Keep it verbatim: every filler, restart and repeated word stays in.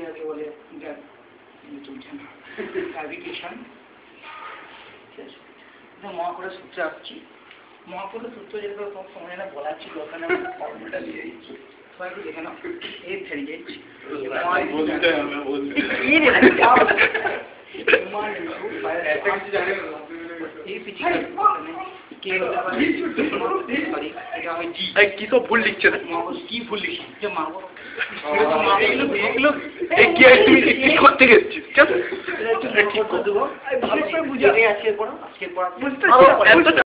যাকে বলে চলছে না ফ্যাব্রিকেশন। ঠিক আছে, মহাপুরের সূত্রে আসছি। মহাপুরের সূত্র যেটা সময় না বলার ছিল ওখানে ফর্মুলাটা দিয়ে দিচ্ছি, সবাই একটু দেখে নাও। এই ফেরিয়ে কি সব ভুল লিখছে, কি ভুল লিখছি যে মাগো করতে গেছিস ঠিক আছে, বুঝে আজকের পড়া আজকের পড়া